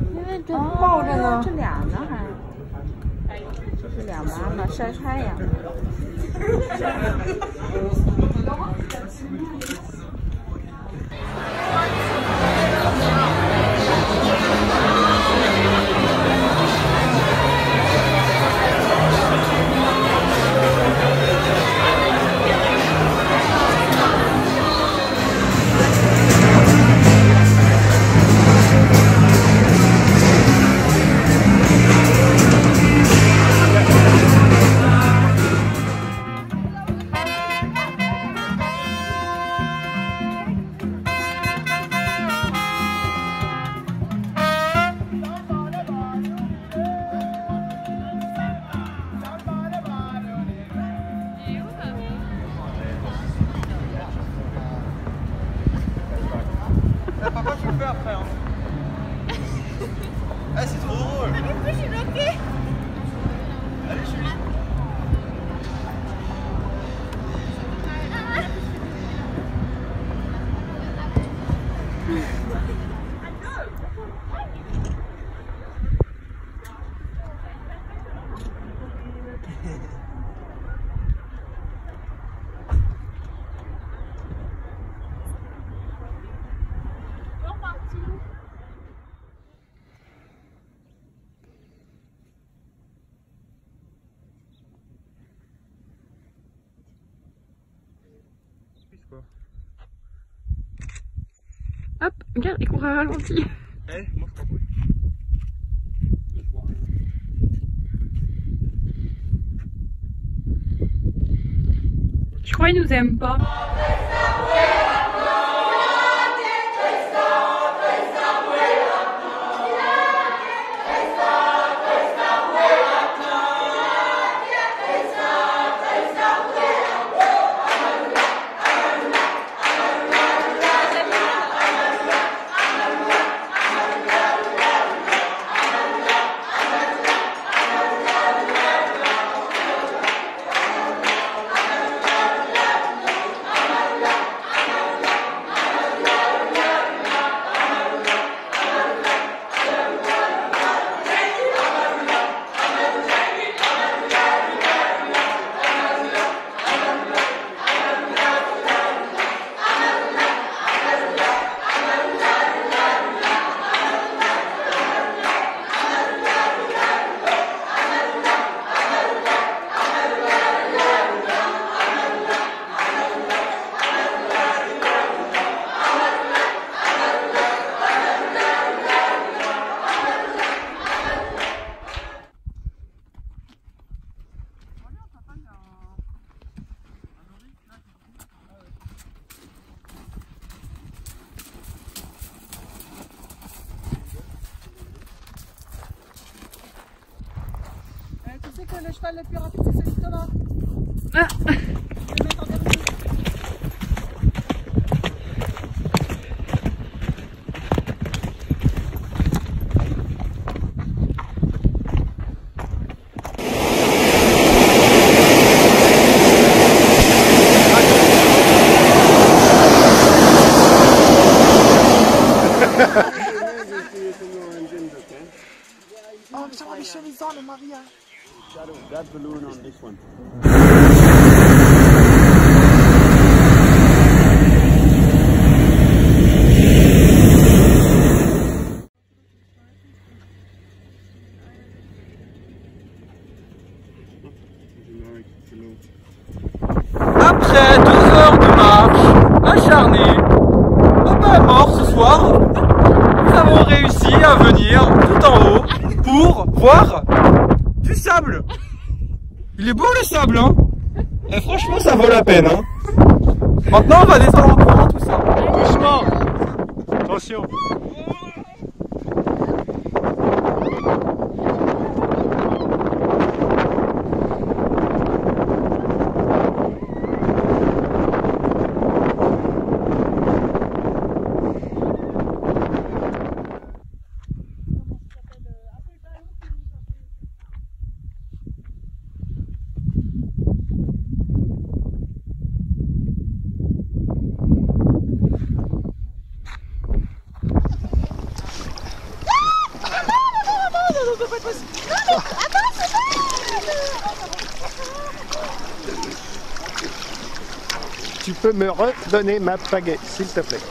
因为这抱着呢，这俩呢还，这是俩妈妈晒太阳。 Par contre, je le fais après. Hein. Ah, c'est trop drôle. Je suis bloquée. Allez, Julie. Hop, regarde, il court à ralenti. Allez, moi je crois pas. Je crois qu'il nous aime pas. Tu sais que le cheval le plus rapide, c'est celui-là. Ah. Je vais le mettre en dernier. Oh, someone is showing his on him, Maria. That balloon on this one. Après 2 heures de marche acharnée, au bas mort ce soir, nous avons réussi à venir tout en haut pour voir du sable. Il est beau le sable, hein. Et franchement, ça vaut la peine, hein. Maintenant, on va descendre en courant tout ça. Doucement. Attention. ça peut pas être possible. Non mais attends, c'est pas... Tu peux me redonner ma pagaie, s'il te plaît.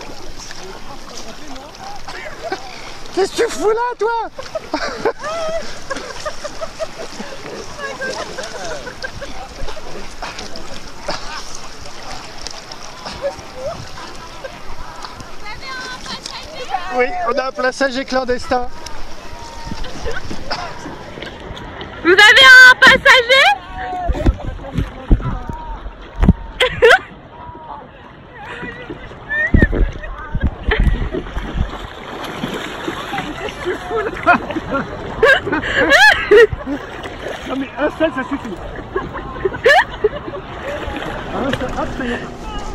Qu'est-ce que tu fous là, toi? Oui, on a un passager clandestin. Vous avez un passager? Non mais un seul ça suffit. Un seul, hop, ça y est.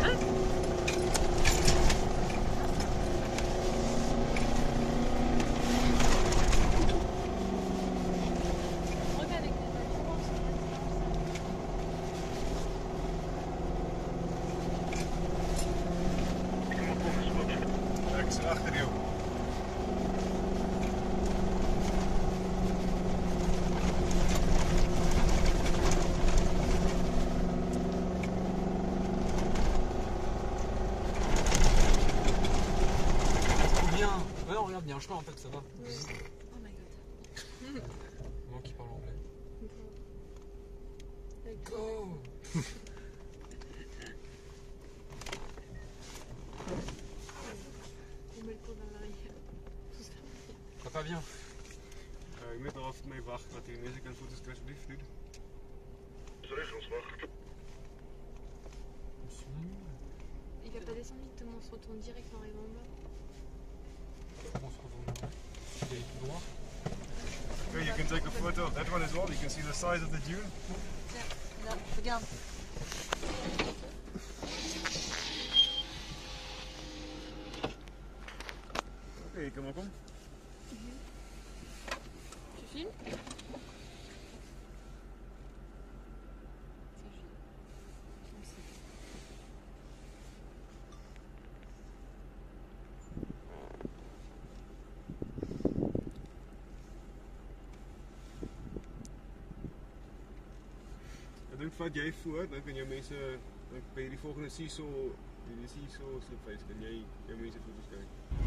Achter jou. Bien. Ouais, on regarde bien, je crois en fait, ça va. Oh my god. Moi qui parle anglais. Go. Ça va pas bien. Ik moet er altijd mee wachten dat hij niet kan voeten alsjeblieft doet. Regelswacht. Il va pas descendre vite, on se retourne direct en arrivant en bas. On se retourne là. Il est tout droit. Okay, you can take a photo of that one as well. You can see the size of the dune. Là, regarde. Okay, kom maar kom. Tu filmes? Dan vat jij voor, dan kun je mensen, dan ben je die volgende CISO slipface, kan jij mensen foto's kijken.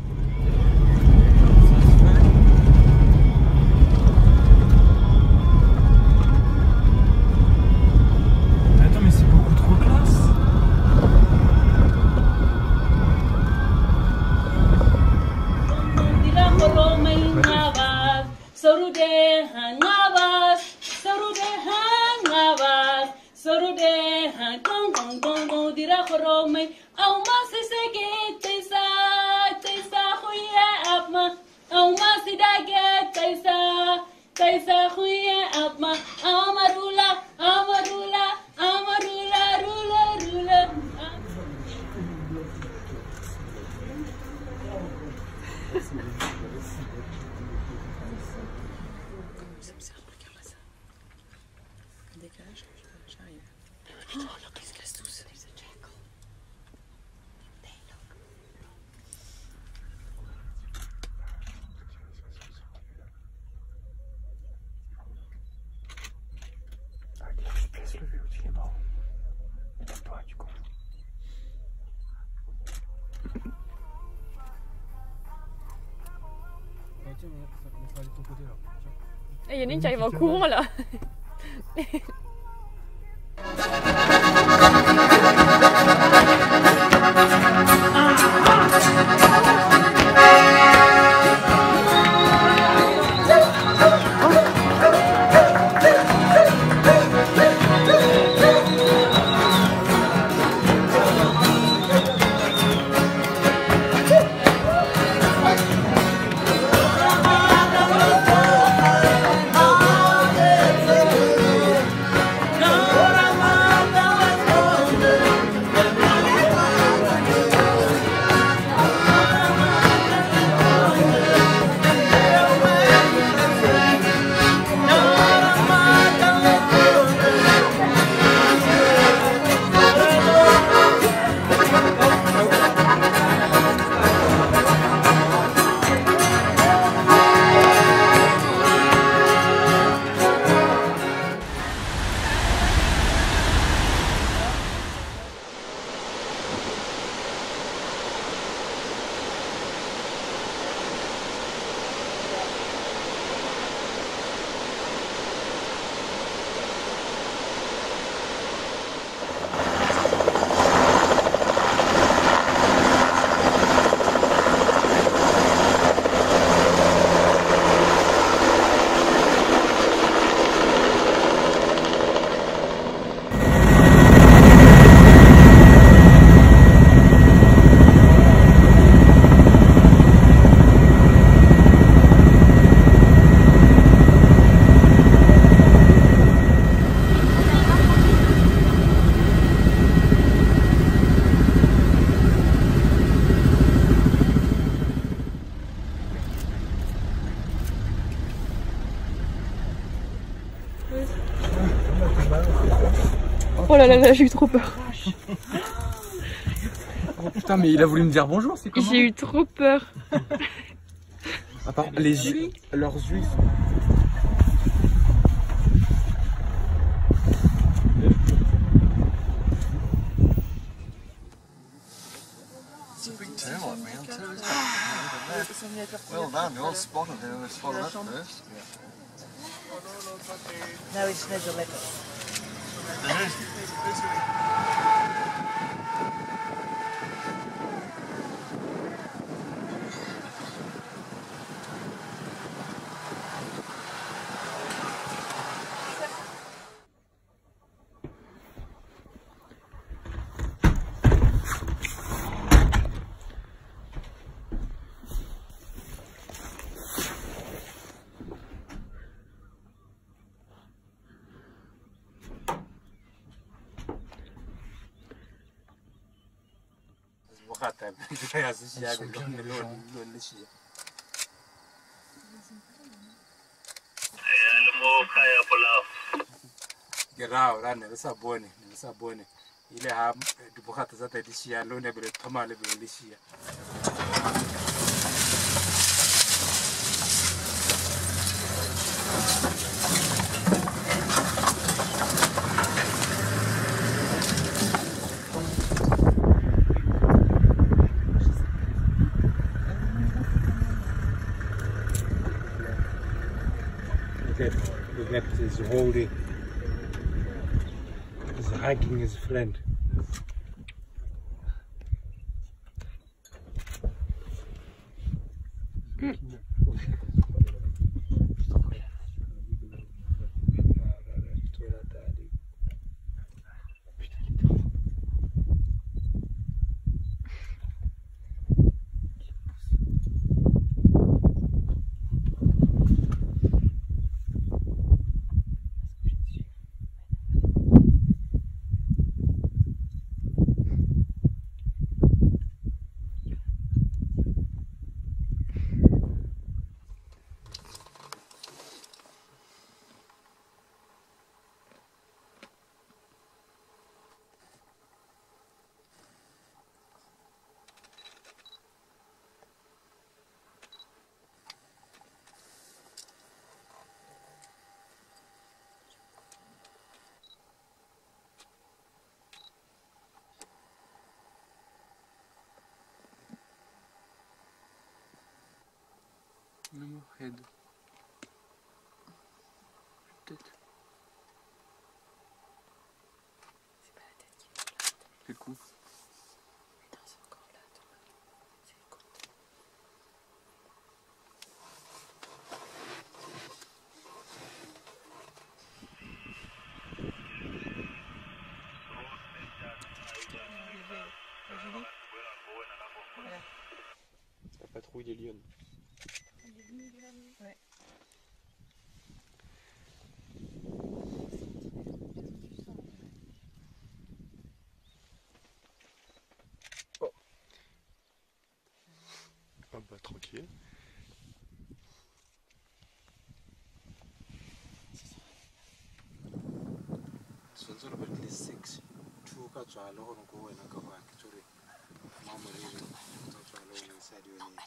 Attends, mais c'est beaucoup trop classe. Il y en a une qui arrive en courant là. Oh là là là, j'ai eu trop peur. Oh putain, mais il a voulu me dire bonjour, c'est comment? J'ai eu trop peur. À part les yeux, leurs yeux. Well done, you all spotted it. Let's follow that first. Now it's net the letter. Gerao rane sabone ile ha dibogata za tadishia lo ne bele thoma le bele lishia. Look at his holding. He's hugging his friend. No more head. Tête. C'est pas la tête qui est là. C'est le cou. Putain, c'est encore là, toi. C'est le côté. La patrouille des lions. Ouais. Ah bah tranquille. Sonzo le bel 6 tu ka tswa le go go wena ka go akitsore mama le go tswa le go sa di one.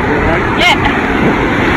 Yeah.